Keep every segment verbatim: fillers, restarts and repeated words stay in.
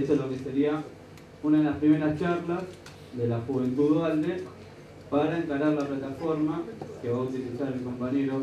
esto es lo que sería una de las primeras charlas de la Juventud Dualde para encarar la plataforma que va a utilizar el compañero,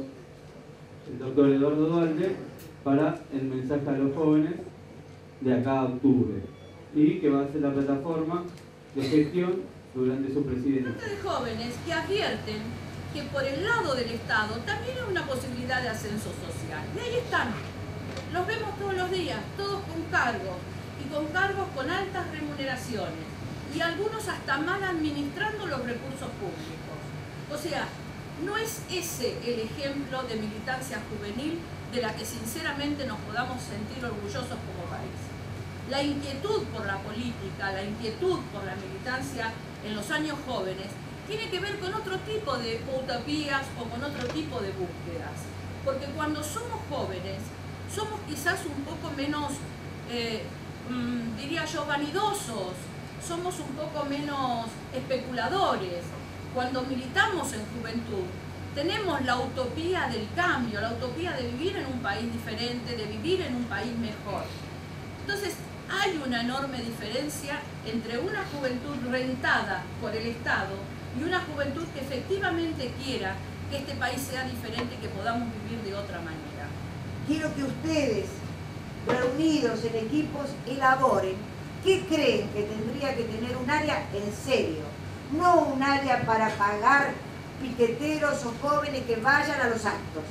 el doctor Eduardo Dualde, para el mensaje a los jóvenes de acá a octubre, y que va a ser la plataforma de gestión durante su presidencia. De jóvenes que advierten que por el lado del Estado también hay una posibilidad de ascenso social. Y ahí están, los vemos todos los días, todos con cargos, y con cargos con altas remuneraciones, y algunos hasta mal administrando los recursos públicos. O sea, no es ese el ejemplo de militancia juvenil de la que sinceramente nos podamos sentir orgullosos como país. La inquietud por la política, la inquietud por la militancia en los años jóvenes tiene que ver con otro tipo de utopías o con otro tipo de búsquedas. Porque cuando somos jóvenes, somos quizás un poco menos, eh, mmm, diría yo, vanidosos, somos un poco menos especuladores. Cuando militamos en juventud, tenemos la utopía del cambio, la utopía de vivir en un país diferente, de vivir en un país mejor. Entonces, hay una enorme diferencia entre una juventud rentada por el Estado y una juventud que efectivamente quiera que este país sea diferente y que podamos vivir de otra manera. Quiero que ustedes, reunidos en equipos, elaboren qué creen que tendría que tener un área en serio, no un área para pagar piqueteros o jóvenes que vayan a los actos,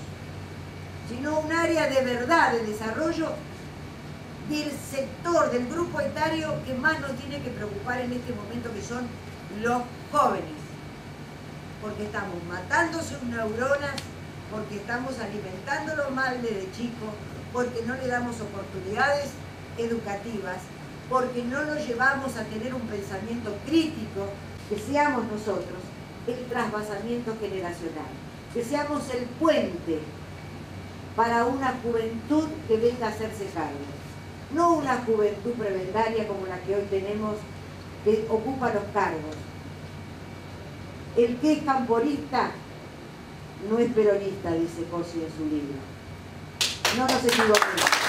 sino un área de verdad, de desarrollo del sector, del grupo etario que más nos tiene que preocupar en este momento, que son los jóvenes. Porque estamos matando sus neuronas, porque estamos alimentándolos mal desde chicos, porque no le damos oportunidades educativas, porque no los llevamos a tener un pensamiento crítico, que seamos nosotros el trasvasamiento generacional, que seamos el puente para una juventud que venga a hacerse cargo. No una juventud prebendaria como la que hoy tenemos, que ocupa los cargos. El que es camporista no es peronista, dice Cosi en su libro. No nos equivoquemos.